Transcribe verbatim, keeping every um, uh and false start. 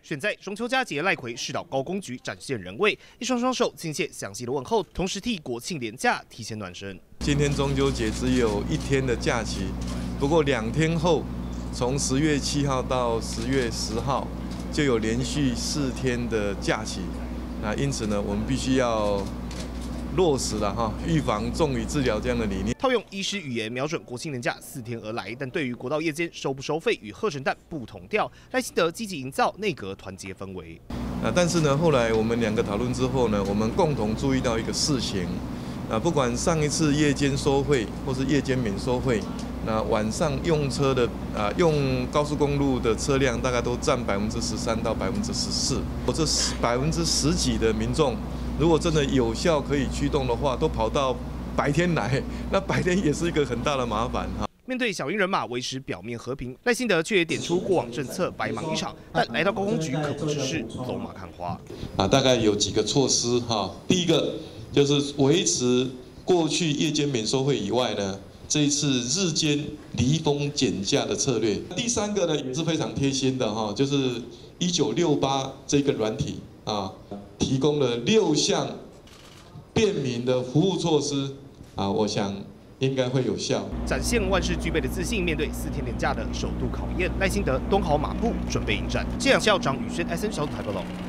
选在中秋佳节，赖揆视导高公局展现人味，一双双手倾泻详细的问候，同时替国庆连假提前暖身。 今天中秋节只有一天的假期，不过两天后，从十月七号到十月十号，就有连续四天的假期。那因此呢，我们必须要落实了哈，预防重于治疗这样的理念。 套用医师语言，瞄准国庆连假四天而来，但对于国道夜间收不收费与贺神诞不同调，赖清德积极营造内阁团结氛围。 啊，但是呢，后来我们两个讨论之后呢，我们共同注意到一个事情，啊，不管上一次夜间收费或是夜间免收费，那晚上用车的啊，用高速公路的车辆大概都占百分之十三到百分之十四，我这百分之十几的民众。如果真的有效可以驱动的话，都跑到白天来，那白天也是一个很大的麻烦哈。 面对小英人马维持表面和平，赖清德却也点出过往政策白忙一场，但来到高公局可不只是走马看花。 啊，大概有几个措施哈。第一个就是维持过去夜间免收费以外呢，这一次日间离峰减价的策略。第三个呢也是非常贴心的哈，就是一九六八这个软体啊。提供了六项便民的服务措施啊，我想应该会有效， 展现万事俱备的自信。面对四天连假的首度考验，赖清德蹲好马步，准备迎战。这两校长宇轩 S N 小组台报道。